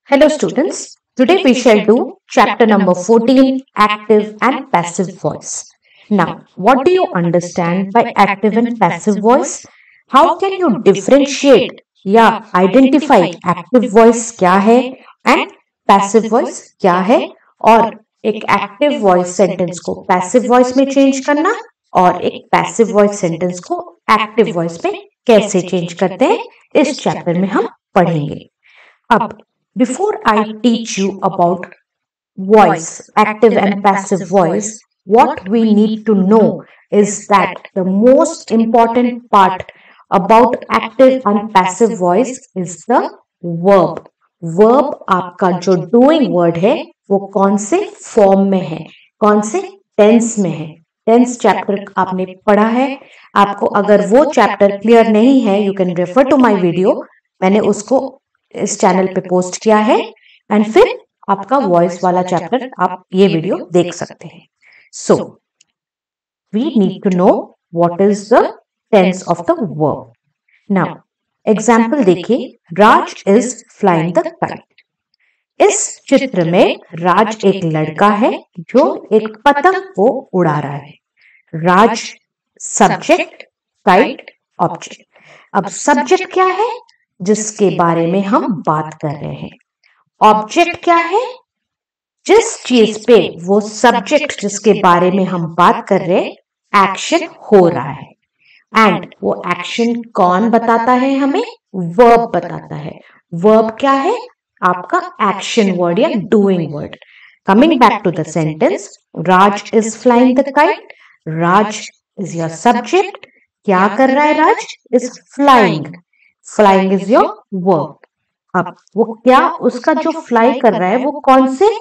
Hello students, today we shall do chapter number 14, active and passive voice. Now, what do you understand by active and passive voice? How can you differentiate या identify active voice क्या है and passive voice क्या है और एक active voice sentence को passive voice में change करना और एक passive voice sentence को active voice में कैसे change करते हैं इस chapter में हम पढ़ेंगे। अब before I teach you about voice, active and passive voice, what we need to know is that the most important part about active and passive voice is the verb. Verb आपका जो doing word है वो कौन से form में है, कौन से tense में है। टेंस चैप्टर आपने पढ़ा है। आपको अगर वो चैप्टर क्लियर नहीं है, you can refer to my video, मैंने उसको इस चैनल पे पोस्ट किया है एंड फिर आपका वॉइस वाला चैप्टर आप ये वीडियो देख सकते हैं। So we need to know what is the tense of the verb. Now example देखिए, Raj is flying the kite. इस चित्र में राज एक लड़का है जो एक पतंग को उड़ा रहा है। Raj subject, kite object. अब सब्जेक्ट क्या है? जिसके बारे में हम बात कर रहे हैं। ऑब्जेक्ट क्या है? जिस चीज पे वो सब्जेक्ट जिसके बारे में हम बात कर रहे हैं एक्शन हो रहा है। एंड वो एक्शन कौन बताता है हमें? वर्ब बताता है। वर्ब क्या है? आपका एक्शन वर्ड या doing word. Coming back to the sentence, Raj is flying the kite. Raj is your subject. क्या कर रहा है Raj? Is flying. Flying is your verb. अब वो क्या, उसका जो फ्लाई कर रहा है वो कौन से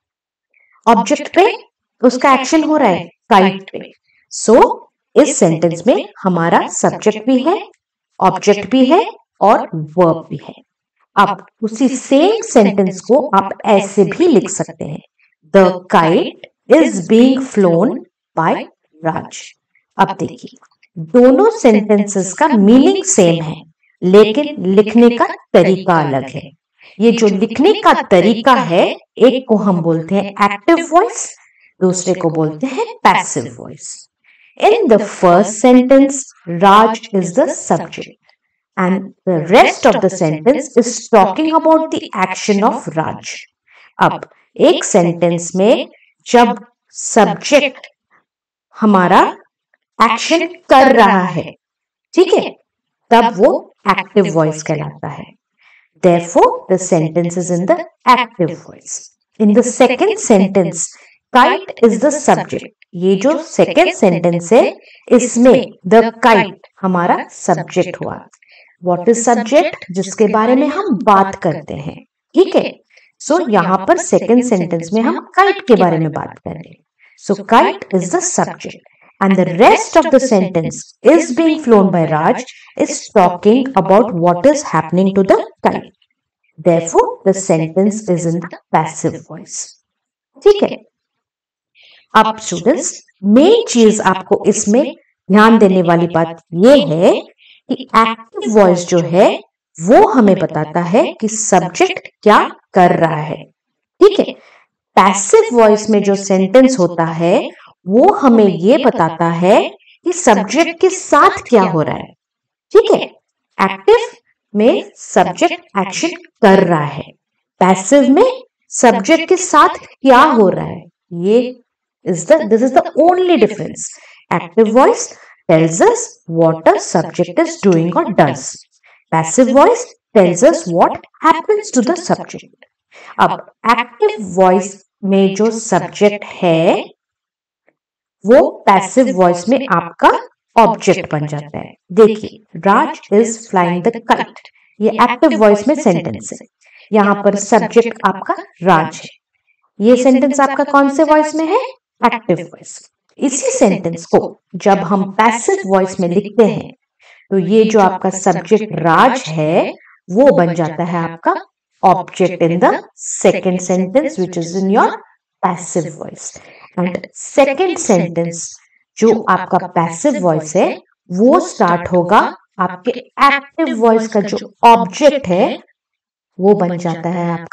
ऑब्जेक्ट पे उसका एक्शन हो रहा है? काइट पे। सो इस सेंटेंस में हमारा सब्जेक्ट भी है, ऑब्जेक्ट भी है और वर्ब भी है। अब उसी सेम सेंटेंस को आप ऐसे भी लिख सकते हैं, the kite is being flown by Raj. अब देखिए, दोनों सेंटेंसेस का मीनिंग सेम है लेकिन लिखने का तरीका अलग है। ये जो लिखने का तरीका है, एक को हम बोलते हैं एक्टिव वॉइस, दूसरे को बोलते हैं passive voice. In the first sentence Raj is the subject and the rest of the sentence is talking about the action of Raj. अब एक सेंटेंस में जब सब्जेक्ट हमारा एक्शन कर रहा है, ठीक है, तब वो एक्टिव वॉइस कहलाता है। Therefore, the sentence is in the active voice. In the second sentence, kite is the subject. ये जो second sentence है, इसमें the kite हमारा subject हुआ। What is subject? जिसके बारे में हम बात करते हैं, ठीक है। So यहाँ पर second sentence में हम kite के बारे में बात कर रहे हैं। So kite is the subject. And the rest of the sentence is being flown by Raj is talking about what is happening to the kite. Therefore, the sentence is in the passive voice. ठीक है। अब students, main चीज आपको इसमें ध्यान देने वाली बात ये है कि एक्टिव वॉइस जो है वो हमें बताता है कि सब्जेक्ट क्या कर रहा है, ठीक है। पैसिव वॉइस में जो सेंटेंस होता है वो हमें ये बताता है कि सब्जेक्ट के साथ क्या हो रहा है, ठीक है। एक्टिव में सब्जेक्ट एक्शन कर रहा है, पैसिव में सब्जेक्ट के साथ क्या हो रहा है, ये this is the only difference. Active voice tells us what a subject is doing और does. Passive voice tells us what happens to the subject. अब एक्टिव वॉइस में जो सब्जेक्ट है वो पैसिव वॉइस में आपका ऑब्जेक्ट बन जाता है। देखिए, Raj is flying the kite, ये एक्टिव वॉइस में सेंटेंस है। यहाँ पर सब्जेक्ट आपका राज है। ये सेंटेंस आपका कौन से वॉइस में है? Active voice. इसी सेंटेंस को जब हम पैसिव वॉइस में लिखते हैं तो ये जो आपका सब्जेक्ट राज है वो बन जाता है आपका object in the second sentence which is in your passive voice. And second sentence जो आपका पैसिव वॉइस है वो स्टार्ट होगा आपके एक्टिव वॉइस का जो ऑब्जेक्ट है वो बन जाता है आपका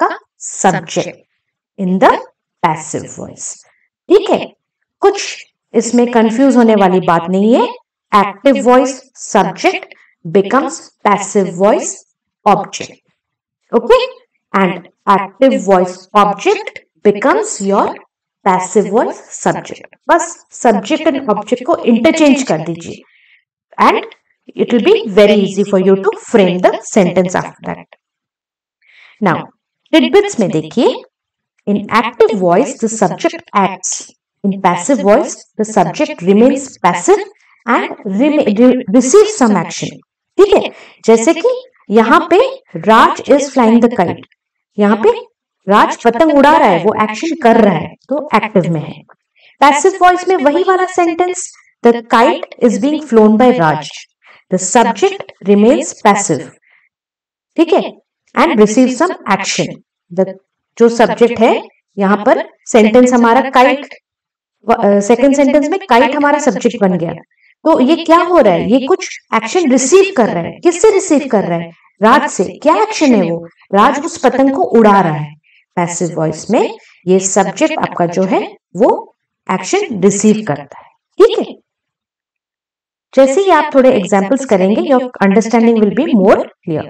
subject in the passive voice. ठीक है, कुछ इसमें कंफ्यूज होने वाली बात नहीं है. Active voice subject becomes passive voice object. Okay, and active voice object becomes your passive voice subject. बस subject and object को interchange कर दीजिए and it will be very easy for you to frame the sentence after that. Now, tidbits में देखिए. In active voice, the subject acts. In passive voice, the subject remains passive and receives some action. ठीक है, जैसे कि यहाँ पे राज is flying the kite. यहाँ पे राज पतंग उड़ा रहा है, वो एक्शन कर रहा है, तो एक्टिव में है. पैसिव वॉइस में वही वाला sentence, the kite is being flown by Raj, the subject remains passive. ठीक है, and receive some action. The जो सब्जेक्ट है, यहाँ पर सेंटेंस हमारा काइट, सेकंड सेंटेंस में काइट हमारा सब्जेक्ट बन गया. तो ये क्या हो रहा है, ये कुछ एक्शन रिसीव कर रहा है. किससे रिसीव कर रहा है? राज से. क्या एक्शन है वो? राज उस पतंग को उड़ा रहा है. पैसिव वॉइस में ये सब्जेक्ट आपका जो है वो एक्शन रिसीव करता है. ठीक है, जैसे ही आप थोड़े एग्जांपल्स करेंगे, your understanding will be more clear.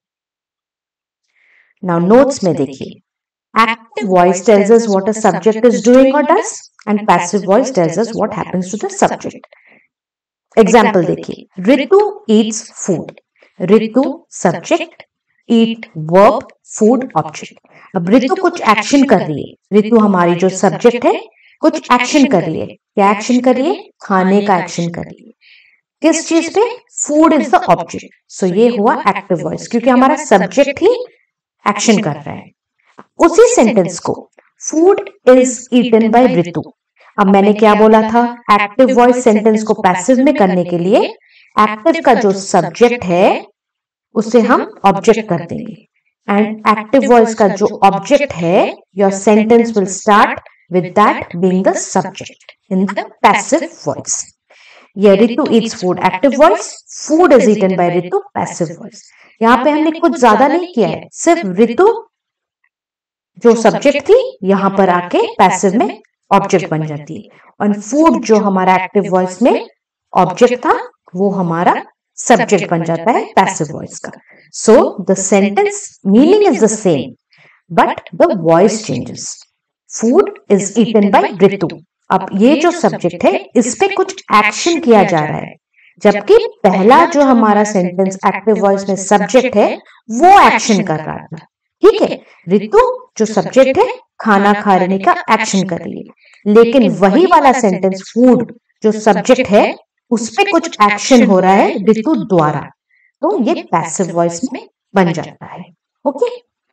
Now notes में देखिए. Active voice tells us what a subject is doing or does, and passive voice tells us what happens to the subject. Example देखिए. Ritu eats food. Ritu subject, eat verb, food object. अब रितु कुछ action कर रही है. रितु हमारी जो subject है कुछ एक्शन कर रही है. क्या एक्शन कर रही है? खाने का एक्शन कर रही है. किस चीज पे? Food is the object. So ये हुआ एक्टिव वॉइस, क्योंकि हमारा सब्जेक्ट ही एक्शन कर रहा है. उसी सेंटेंस को food is eaten by Ritu. अब मैंने क्या बोला था? एक्टिव वॉइस सेंटेंस को पैसिव में करने के लिए एक्टिव का जो सब्जेक्ट है उसे हम ऑब्जेक्ट कर देंगे, एंड एक्टिव वॉइस का जो ऑब्जेक्ट है, your sentence will start with that being the subject in the passive voice. ये Ritu eats food active voice, food is eaten by Ritu passive voice. यहाँ पे हमने कुछ ज्यादा नहीं किया है, सिर्फ रितु जो सब्जेक्ट थी यहाँ पर आके पैसिव में ऑब्जेक्ट बन जाती है, और फूड जो हमारा एक्टिव वॉइस में ऑब्जेक्ट था वो हमारा सब्जेक्ट बन जाता है पैसिव वॉइस का. So the sentence meaning is the same but the voice changes. Food is eaten by Ritu. अब ये जो सब्जेक्ट है इस पे कुछ एक्शन किया जा रहा है, जबकि पहला जो हमारा सेंटेंस एक्टिव वॉइस में सब्जेक्ट है वो एक्शन कर रहा था. ठीक है, रितु जो सब्जेक्ट है खाना खाने का एक्शन कर रही है, लेकिन वही वाला सेंटेंस फूड जो सब्जेक्ट है उस पे कुछ एक्शन हो रहा है रितु द्वारा, तो ये पैसिव वॉइस में बन जाता है. Okay,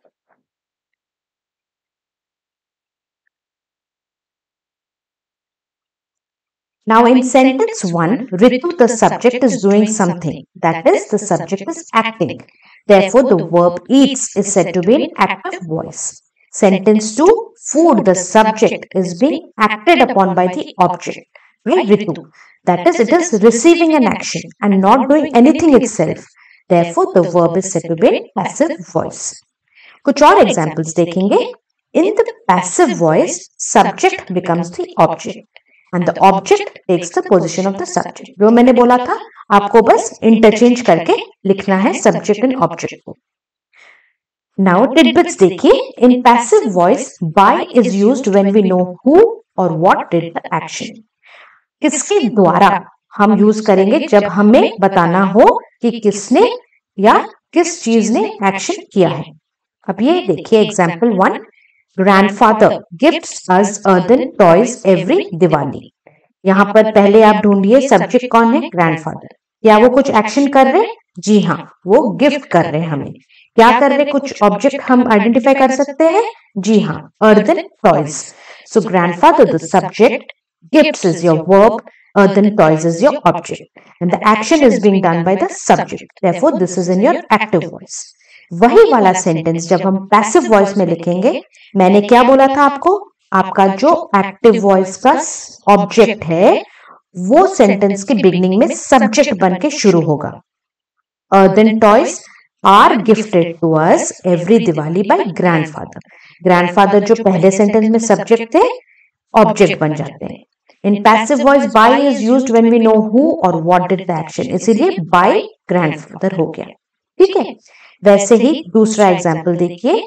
now in sentence 1, Ritu the subject is doing something, that is the subject is acting. Therefore the verb eats is said to be in active voice. Sentence 2, food the subject is being acted upon by the object, by Ritu. That is, it is receiving an action and not doing anything itself. Therefore the verb is said to be in passive voice. कुछ और examples देखेंगे. In the passive voice, subject becomes the object and the object takes the position of the subject. जो मैंने बोला था आपको बस interchange करके लिखना है सब्जेक्ट एंड ऑब्जेक्ट को. नाउ टिडबिट्स देखिए. In passive voice by is used when we know who और व्हाट डिड द एक्शन. किसके द्वारा हम यूज करेंगे? जब हमें बताना हो कि किसने या किस चीज ने एक्शन किया है. अब ये देखिए example 1, grandfather gifts us earthen toys every Diwali. यहाँ पर पहले आप ढूंढिए सब्जेक्ट कौन है? ग्रैंडफादर. क्या वो कुछ एक्शन कर रहे? जी हाँ, वो गिफ्ट कर रहे हैं हमें. क्या कर रहे? कुछ ऑब्जेक्ट हम आइडेंटिफाई कर सकते हैं? जी हाँ, earthen toys. So grandfather the subject, gifts is your verb, earthen toys is your object, and the action is being done by the subject. Therefore this is in your active voice. वही वाला sentence जब हम passive voice में लिखेंगे, मैंने क्या बोला था आपको? आपका जो एक्टिव वॉइस का ऑब्जेक्ट है वो सेंटेंस के बिगिनिंग में सब्जेक्ट बन के शुरू होगा. Earthen toys are gifted to us every Diwali by grandfather. Grandfather जो पहले सेंटेंस में सब्जेक्ट थे ऑब्जेक्ट बन जाते हैं। In passive voice by is used when we know who और व्हाट डिड द एक्शन, इसीलिए बाय ग्रैंडफादर हो गया। ठीक है, वैसे ही दूसरा एग्जाम्पल देखिए,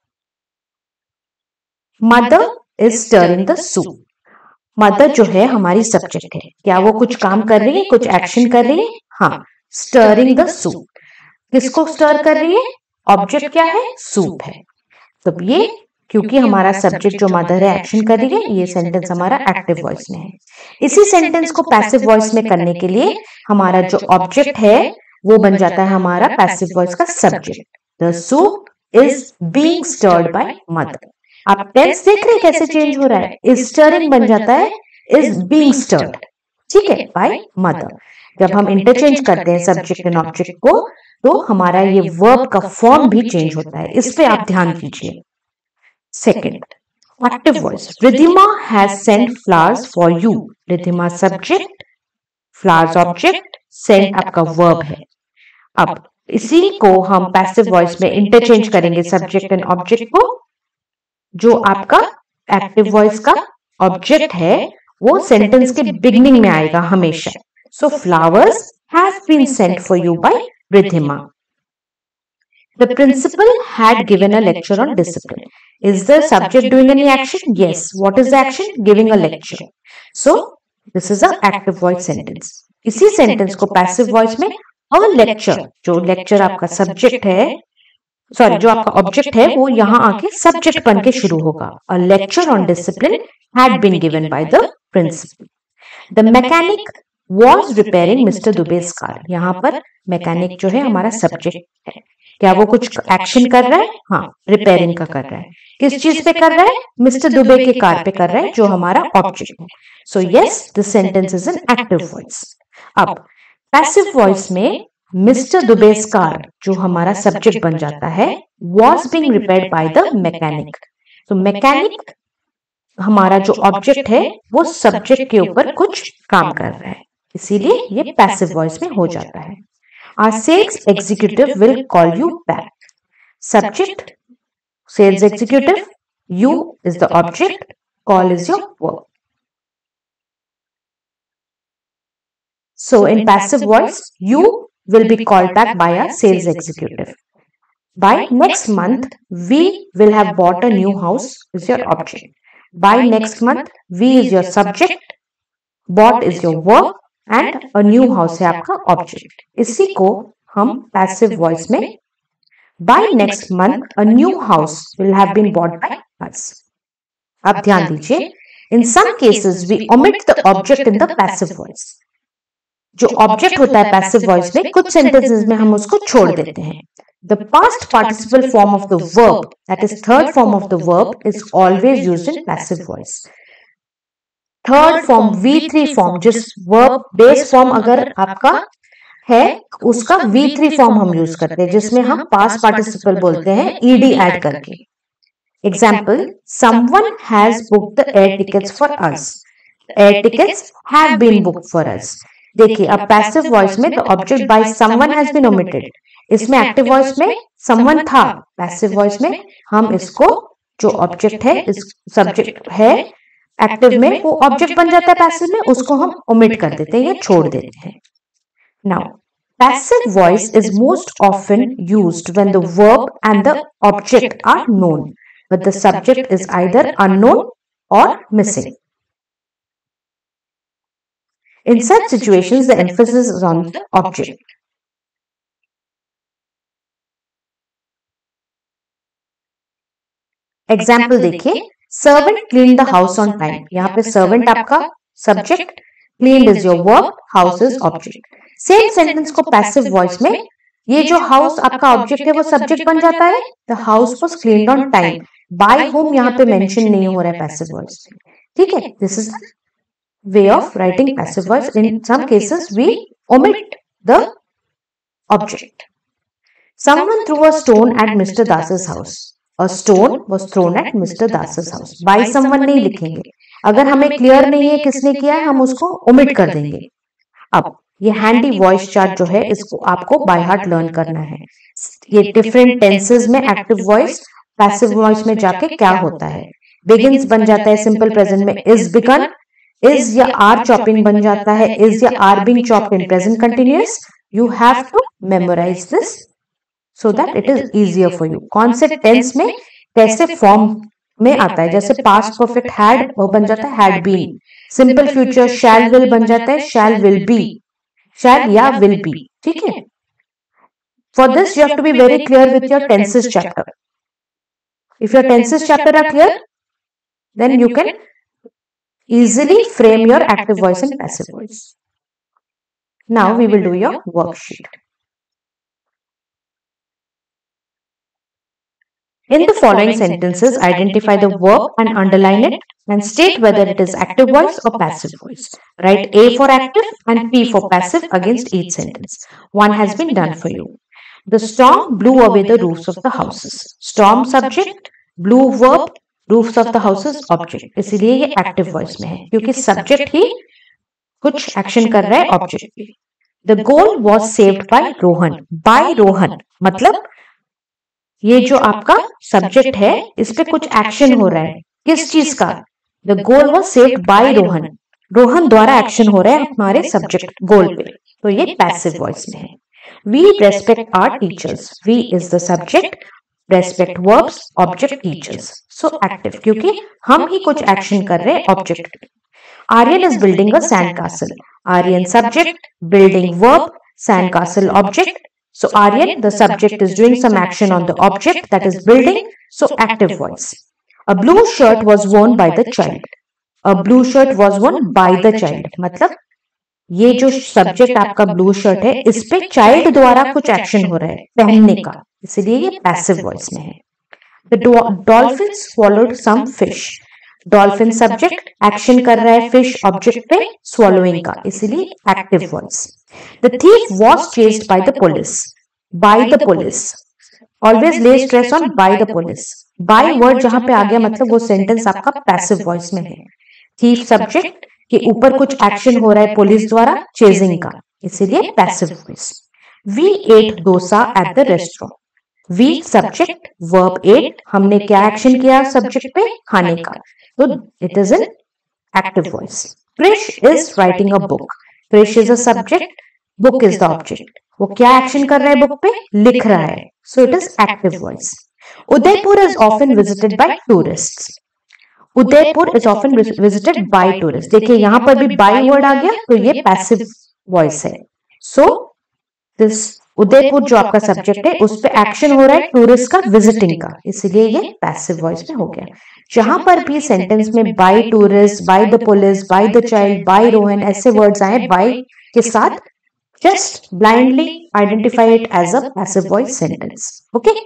mother is stirring the soup. Mother जो है हमारी सब्जेक्ट है, क्या वो कुछ काम कर रही है, कुछ एक्शन कर रही है? हाँ, स्टरिंग द सूप। किसको स्टर कर रही है? ऑब्जेक्ट क्या है? सूप है। तो ये क्योंकि हमारा सब्जेक्ट जो मदर है एक्शन कर रही है, ये सेंटेंस हमारा एक्टिव वॉइस में है। इसी सेंटेंस को पैसिव वॉइस में करने के लिए हमारा जो ऑब्जेक्ट है वो बन जाता है हमारा पैसिव वॉइस का subject. The soup is being stirred by mother. आप टेंस देख रहे हैं कैसे चेंज हो रहा है, इज स्टरिंग बन जाता है इज बीइंग स्टर्ड, ठीक है, बाय मदर। जब हम इंटरचेंज करते हैं सब्जेक्ट एंड ऑब्जेक्ट को तो हमारा ये वर्ब का फॉर्म भी चेंज होता है, इस पे आप ध्यान दीजिए। Second, active voice, Ridhima has sent flowers for you. Ridhima subject, flowers object, sent आपका वर्ब है। अब इसी को हम पैसिव वॉइस में इंटरचेंज करेंगे सब्जेक्ट एंड ऑब्जेक्ट को। जो आपका एक्टिव वॉइस का ऑब्जेक्ट है वो सेंटेंस के बिगिनिंग में आएगा हमेशा। So flowers have been sent for you by Ridhima. The principal had given a lecture on discipline. Is the subject doing any action? Yes. What is the action? Giving a lecture. So this is an active voice sentence. इसी sentence को passive voice में a lecture, जो lecture आपका subject है, sorry जो आपका object है वो यहाँ आके सब्जेक्ट बन के शुरू होगा। A lecture on discipline had been given by the principal. The mechanic was repairing Mr. Dubey's car. यहाँ पर मैकेनिक जो है हमारा सब्जेक्ट है। क्या वो कुछ एक्शन कर रहा है? हाँ, रिपेयरिंग का कर रहा है। किस चीज पे कर रहा है? मिस्टर दुबे के कार पे कर रहा है, जो हमारा ऑब्जेक्ट है। So yes, the sentence is an active voice. अब पैसिव वॉइस में मिस्टर दुबेस कार जो हमारा सब्जेक्ट बन जाता है was being repaired by the mechanic. तो मैकेनिक हमारा जो ऑब्जेक्ट है वो सब्जेक्ट के ऊपर कुछ काम कर रहा है, इसीलिए ये पैसिव वॉइस में हो जाता है। Our sales executive will call you back. Subject, sales executive, you is the object, call is your verb. So in passive voice, you will be called back by a sales executive. By next month, we will have bought a new house is your object. By next month, we is your subject, bought is your verb, and a new house है आपका object. इसी को हम passive voice में by next month a new house will have been bought by us. अब ध्यान दीजिए, in some cases we omit the object in the passive voice. जो ऑब्जेक्ट होता है पैसिव वॉइस में कुछ सेंटेंसेस में हम उसको छोड़ देते हैं। The past participle form of the verb, that is third form of the verb, is always used in passive voice. Third form V3 form, जिस वर्ब बेस फॉर्म अगर आपका है उसका V3 फॉर्म हम यूज करते हैं, जिसमें हम पास्ट पार्टिसिपल बोलते हैं ed ऐड करके। Example, someone has booked the air tickets for us. Air tickets have been booked for us. देखिए, अब पैसिव वॉइस में the object by someone has been omitted. इसमें एक्टिव वॉइस में someone था, passive voice में हम इसको जो ऑब्जेक्ट है, इस सब्जेक्ट है एक्टिव में, वो ऑब्जेक्ट बन जाता है पैसिव में, उसको हम ओमिट कर देते हैं या छोड़ देते हैं। Now passive voice is most often used when the verb and the object are known but the subject is either unknown और missing. In such situations the emphasis is on the object. Example देखिए, servant clean the house on time. यहाँ पे servant आपका subject, clean is your verb, house is object. Same sentence को passive voice में ये जो house आपका object है वो सब्जेक्ट बन जाता है। The house was cleaned on time. By whom यहाँ पे मेंशन नहीं हो रहा है पैसिव वॉइस में, ठीक है। This is way of writing passive voice. In some cases we omit the object. Someone threw a stone at Mr. Das's house. A stone was thrown at Mr. Das's house. By someone नहीं लिखेंगे, अगर हमें clear नहीं है किसने किया है हम उसको ओमिट कर देंगे। अब ये हैंडी वॉइस चार्ट जो है इसको आपको बाय हार्ट लर्न करना है। ये डिफरेंट टेंसेस में एक्टिव वॉइस पैसिव वॉइस में जाके क्या होता है। बिगिंस बन जाता है सिंपल प्रेजेंट में इज बिगन, इज या आर चॉपिंग बन जाता है इज या are being chopped in present continuous. You have to memorize this so that it is easier for you. कौन से टेंस में कैसे फॉर्म में आता है, जैसे पास्ट परफेक्ट हैड वो बन जाता है had been, simple future shall will बन जाता है शैल विल बी, शैल या विल बी, ठीक है। For this you have to be very clear with your tenses chapter. If your tenses chapter are clear then you can easily frame your active voice and passive voice. Now we will do your worksheet. In the following sentences, identify the verb and underline it and state whether it is active voice or passive voice. Write A for active and P for passive against each sentence. One has been done for you. The storm blew away the roofs of the houses. Storm subject, blew verb, roofs of the houses object, इसीलिए ये active voice में है क्योंकि subject ही कुछ action कर रहा है object पे। The goal was saved by Rohan, by Rohan मतलब ये जो आपका सब्जेक्ट है इस पे कुछ एक्शन हो रहा है, किस चीज का। The goal was saved by Rohan, Rohan द्वारा एक्शन हो रहा है हमारे सब्जेक्ट गोल पे, तो ये पैसिव वॉइस में है। We respect our teachers, we is the subject, respect verbs object teachers, so active क्योंकि हम ही कुछ एक्शन कर रहे हैं object. Aryan is building a sand castle, Aryan subject, building verb, sand castle object, so Aryan the subject is doing some action on the object that is building, so active voice. A blue shirt was worn by the child, a blue shirt was worn by the child मतलब ये जो subject आपका blue shirt है इस पे child द्वारा कुछ action हो रहा है पहनने का, इसलिए ये पैसिव वॉइस में है। The dolphin swallowed some fish, dolphin subject, action कर रहा है फिश ऑब्जेक्ट पे स्वॉलोइंग का, इसलिए active voice. The thief was chased by the police, by the police, always lay stress on by the police, by word जहां पे आ गया मतलब वो सेंटेंस आपका पैसिव वॉइस में है। थीफ सब्जेक्ट के ऊपर कुछ एक्शन हो रहा है पुलिस द्वारा चेजिंग का, इसीलिए passive voice. We ate dosa at the restaurant, we subject, verb ate, हमने क्या एक्शन किया सब्जेक्ट पे खाने का, तो it is an active voice. Krish is writing a book, Krish is a subject, book is the object, वो क्या एक्शन कर रहा है बुक पे, लिख रहा है, so it is active voice. Udaipur is often visited by tourists, Udaipur is often visited by tourist, देखिए यहां पर भी बाय वर्ड आ गया तो ये पैसिव वॉइस है। सो दिस उदयपुर जो आपका सब्जेक्ट है उस पे एक्शन हो रहा है टूरिस्ट का विजिटिंग का, इसलिए ये पैसिव वॉइस में हो गया। जहां पर भी सेंटेंस में by tourist, by the police, by the child, by Rohan ऐसे वर्ड्स आए बाय के साथ, just blindly identify it as a passive voice sentence. Okay.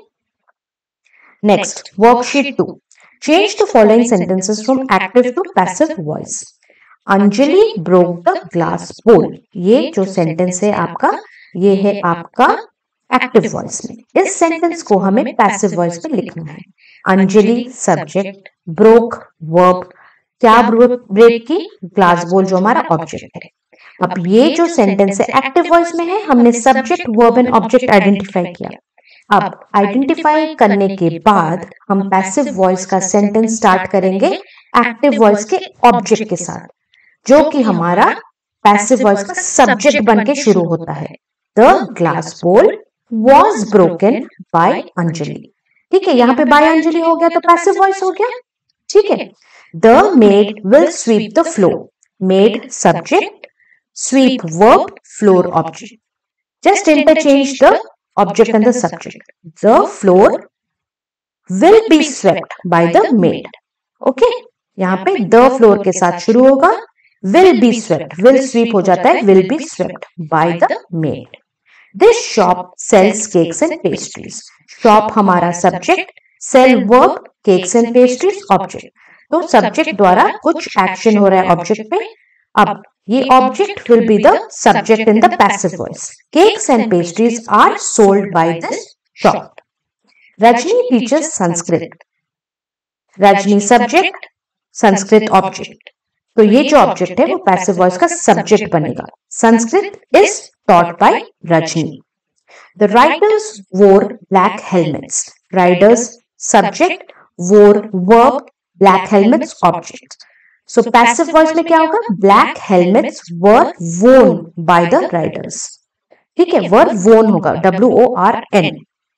Next, worksheet 2. Change the following sentences from active to passive voice. Anjali broke the glass bowl. ये जो sentence है आपका, ये है आपका एक्टिव वॉइस में। इस सेंटेंस को हमें पैसिव वॉइस में लिखना है। अंजलि सब्जेक्ट, ब्रोक वर्ब, क्या ब्रेक की, ग्लास बोल जो हमारा ऑब्जेक्ट है। अब ये जो सेंटेंस है एक्टिव वॉइस में है, हमने subject verb and object identify किया। अब आइडेंटिफाई करने के बाद हम पैसिव वॉइस का सेंटेंस स्टार्ट करेंगे एक्टिव वॉइस के ऑब्जेक्ट के साथ, जो कि हमारा पैसिव वॉइस का सब्जेक्ट बन के शुरू होता है। The glass bowl was broken by Anjali, ठीक है, यहाँ पे बाय अंजलि हो गया तो पैसिव वॉइस हो गया, ठीक है। The maid will sweep the floor, maid subject, sweep verb, floor object. Just interchange the object and the subject. The floor will be swept by the maid. Okay? यहाँ पे the floor के साथ शुरू होगा, will be swept, will sweep हो जाता है, will be swept by the maid. This shop sells cakes and pastries. Shop हमारा subject, sell verb, cakes and pastries object. तो subject द्वारा कुछ action हो रहा है object पे। अब ये object will be the subject in the passive voice. Cakes and pastries are sold by this shop. Rajni teaches Sanskrit. Rajni subject, Sanskrit object. तो ये जो ऑब्जेक्ट है वो पैसिव वॉइस का सब्जेक्ट बनेगा। Sanskrit is taught by Rajni. The riders wore black helmets. Riders subject, wore, verb, black helmets, object. So passive voice में क्या होगा? Black helmets were worn by the riders. ठीक है, were worn होगा, WORN.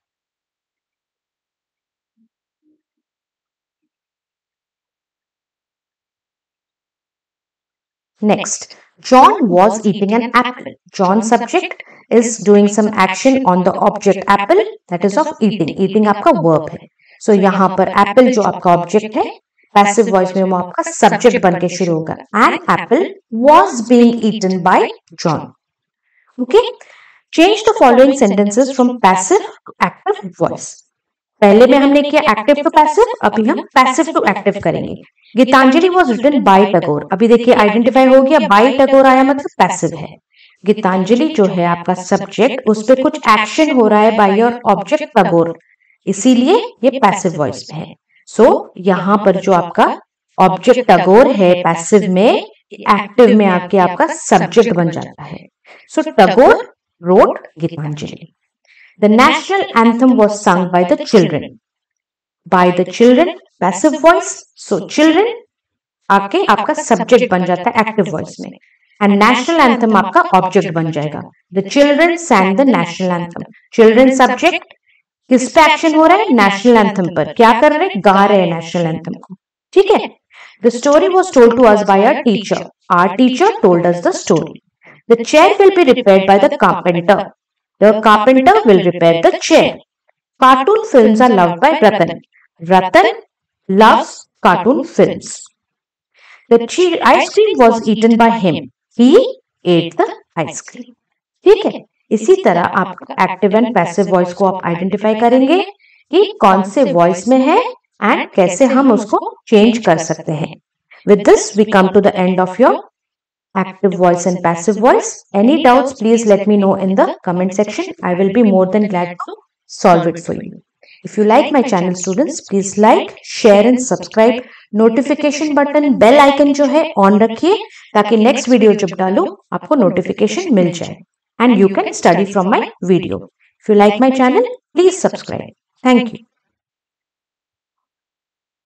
Next, John was eating an apple. John subject is doing some action on the object apple, that is of eating. Eating आपका verb है. So यहाँ पर apple जो आपका object है, passive voice में वो आपका subject बन के शुरू होगा. An apple was being eaten by John. Okay? Change the following sentences from passive to active voice. पहले में हमने किया एक्टिव टू पैसिव, अभी हम पैसिव टू एक्टिव करेंगे. Gitanjali was written by Tagore. अभी देखिए आइडेंटिफाई हो गया, बाय टैगोर आया मतलब पैसिव है. गीतांजलि जो है आपका सब्जेक्ट, उस पर कुछ एक्शन हो रहा है बाय और ऑब्जेक्ट टैगोर, इसीलिए ये पैसिव वॉइस में है. सो यहाँ पर जो आपका ऑब्जेक्ट टैगोर है पैसिव में, एक्टिव में आके आपका सब्जेक्ट बन जाता है. सो Tagore wrote Gitanjali. The national anthem was sung by the children. By the children, passive voice. So children आके आपका सब्जेक्ट बन जाता है एक्टिव वॉइस में, एंड नेशनल एंथम आपका ऑब्जेक्ट बन जाएगा. The children sang the national anthem. Children subject, किस पे एक्शन हो रहा है? नेशनल एंथम पर. क्या कर रहे हैं? गा रहे हैं नेशनल एंथम को. ठीक है. The story was told to us by our teacher. Our teacher told us the story. The chair will be repaired by the carpenter. The carpenter will repair the chair. Cartoon films are loved by Ratan. Ratan loves cartoon films. The ice cream was eaten by him. He ate the ice cream. ठीक है. इसी तरह आप active and passive voice को आप identify करेंगे कि कौन से वॉइस में है एंड कैसे हम उसको चेंज कर सकते हैं. With this, we come to the end of your active voice and passive voice. Any doubts, please let me know in the comment section. I will be more than glad to solve it for you. If you like my channel students, please like, share and subscribe. Notification button, bell icon जो है on रखिए ताकि next video जब डालूं आपको notification मिल जाए. And you can study from my video. If you like my channel, please subscribe. Thank you.